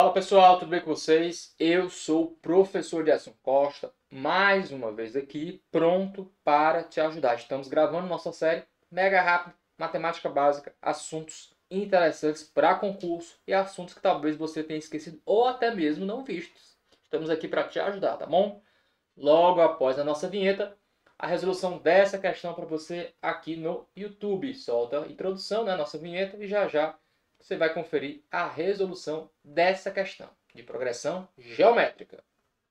Fala pessoal, tudo bem com vocês? Eu sou o professor Gerson Costa, mais uma vez aqui, pronto para te ajudar. Estamos gravando nossa série mega rápido, matemática básica, assuntos interessantes para concurso e assuntos que talvez você tenha esquecido ou até mesmo não vistos. Estamos aqui para te ajudar, tá bom? Logo após a nossa vinheta, a resolução dessa questão para você aqui no YouTube. Solta a introdução, né, nossa vinheta, e já já você vai conferir a resolução dessa questão de progressão geométrica.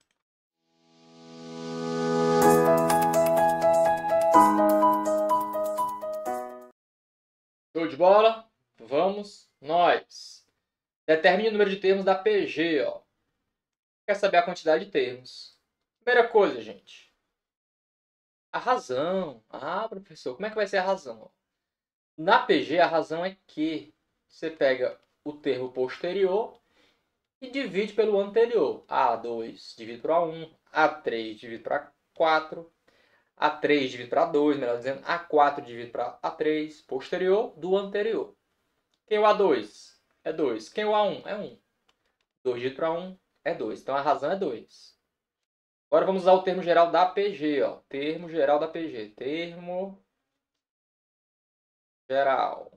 Show de bola? Vamos nós! Determine o número de termos da PG. Ó. Quer saber a quantidade de termos? Primeira coisa, gente. A razão. Ah, professor, como é que vai ser a razão? Na PG, a razão é que você pega o termo posterior e divide pelo anterior. A2 divide por A1, A3 divide por A4, A3 divide por A2, melhor dizendo, A4 divide por A3, posterior do anterior. Quem é o A2? É 2. Quem é o A1? É 1. 2 divide por A1 é 2. Então a razão é 2. Agora vamos usar o termo geral da PG. Ó. Termo geral da PG. Termo geral.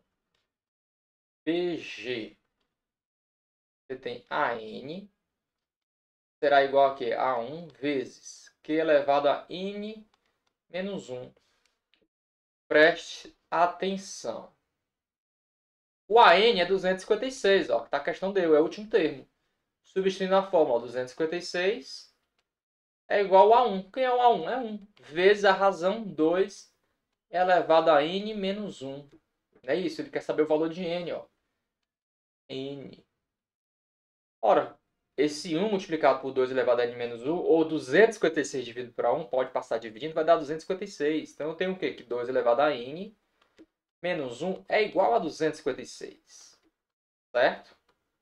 PG. Você tem AN. Será igual a quê? A1 vezes Q elevado a N menos 1. Preste atenção. O AN é 256, ó, que tá a questão dele, é o último termo. Substituindo a fórmula, 256 é igual a 1. Quem é o A1? É 1. Vezes a razão 2 elevado a N menos 1. É isso, ele quer saber o valor de N, ó. N. Ora, esse 1 multiplicado por 2 elevado a N menos 1, ou 256 dividido por 1, pode passar dividindo, vai dar 256. Então eu tenho o quê? Que 2 elevado a N menos 1 é igual a 256. Certo?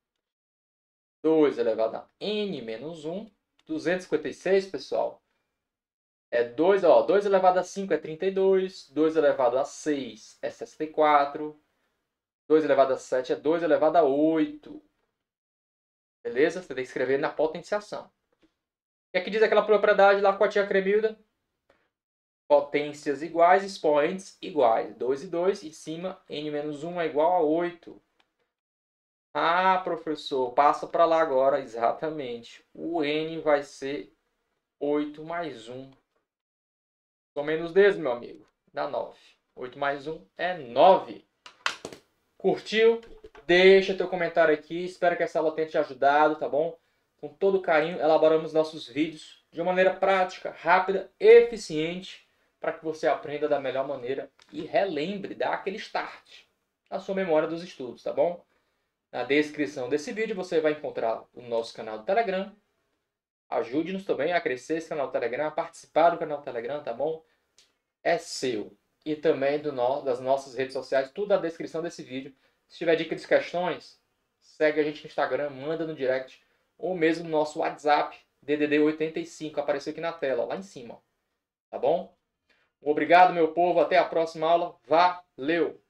2 elevado a N menos 1. 256, pessoal, é 2, ó. 2 elevado a 5 é 32. 2 elevado a 6 é 64. 2 elevado a 7 é 2 elevado a 8. Beleza? Você tem que escrever na potenciação. E aqui diz aquela propriedade lá com a tia Cremilda. Potências iguais, expoentes iguais. 2 e 2, em cima, n menos 1 é igual a 8. Ah, professor, passa para lá agora, exatamente. O n vai ser 8 mais 1. Só menos 10, meu amigo, dá 9. 8 mais 1 é 9. Curtiu? Deixa teu comentário aqui. Espero que essa aula tenha te ajudado, tá bom? Com todo carinho, elaboramos nossos vídeos de uma maneira prática, rápida, eficiente, para que você aprenda da melhor maneira e relembre, dá aquele start na sua memória dos estudos, tá bom? Na descrição desse vídeo você vai encontrar o nosso canal do Telegram. Ajude-nos também a crescer esse canal do Telegram, a participar do canal do Telegram, tá bom? É seu. E também das nossas redes sociais, tudo na descrição desse vídeo. Se tiver dicas de questões, segue a gente no Instagram, manda no direct, ou mesmo no nosso WhatsApp, DDD 85, apareceu aqui na tela, lá em cima. Tá bom? Obrigado, meu povo. Até a próxima aula. Valeu!